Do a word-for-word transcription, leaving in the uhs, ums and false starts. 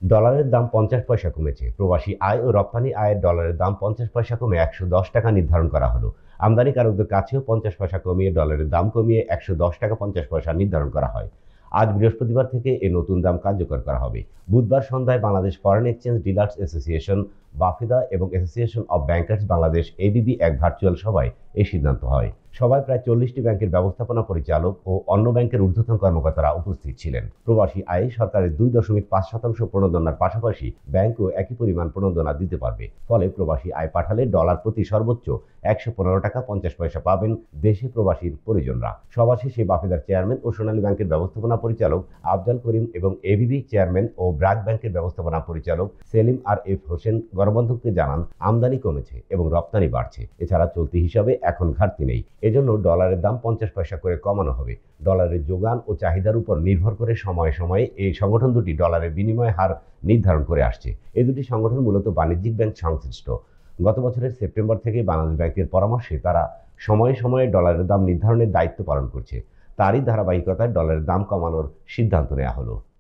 ডলারের দাম পঞ্চাশ পয়সা কমেছে। প্রবাসী আয় ও রপ্তানি আয়ের ডলারের দাম পঞ্চাশ পয়সা কমে একশো দশ টাকা নির্ধারণ করা হলো। আমদানিকারকদের কাছেও পঞ্চাশ পয়সা কমিয়ে ডলারের দাম কমিয়ে একশো দশ টাকা পঞ্চাশ পয়সা নির্ধারণ করা হয়। আজ বৃহস্পতিবার থেকে এই নতুন দাম কার্যকর করা হবে। বুধবার সন্ধ্যায় Bangladesh foreign exchange dealers association BAFEDA এবং association of bankers Bangladesh ABB এক ভার্চুয়াল সভায় এই সিদ্ধান্ত হয়। সভায় প্রায় চল্লিশটি ব্যাংকের ব্যবস্থাপনা পরিচালক ও অন্য ব্যাংকের ঊর্ধ্বতন কর্মকর্তারা উপস্থিত ছিলেন। প্রবাসী আয়ে সরকারের দুই দশমিক পাঁচ শতাংশ প্রণোদনার পাশাপাশি ব্যাংকও একই পরিমাণ প্রণোদনা দিতে পারবে। ফলে প্রবাসী আয় পাঠালে ডলার প্রতি সর্বোচ্চ একশো পনেরো টাকা পঞ্চাশ পয়সা পাবেন দেশে প্রবাসীর পরিজনরা। সভা শেষে বাফেদার চেয়ারম্যান ও সোনালী ব্যাংকের ব্যবস্থাপনা পরিচালক আফজাল করিম এবং এবিবি চেয়ারম্যান ও ব্র্যাক ব্যাংকের ব্যবস্থাপনা পরিচালক সেলিম আর এফ হোসেন গণমাধ্যমকে জানান, আমদানি কমেছে এবং রপ্তানি বাড়ছে। এছাড়া চলতি হিসাবে এখন ঘাটতি নেই। এজন্য ডলারের দাম পঞ্চাশ পয়সা করে কমানো হবে। ডলারের যোগান ও চাহিদার উপর নির্ভর করে সময়ে সময়ে এই সংগঠন দুটি ডলারের বিনিময় হার নির্ধারণ করে আসছে। এই দুটি সংগঠন মূলত বাণিজ্যিক ব্যাংক সংশ্লিষ্ট। গত বছরের সেপ্টেম্বর থেকে বাংলাদেশ ব্যাংকের পরামর্শে তারা সময়ে সময়ে ডলারের দাম নির্ধারণের দায়িত্ব পালন করছে। তারই ধারাবাহিকতায় ডলারের দাম কমানোর সিদ্ধান্ত নেওয়া হলো।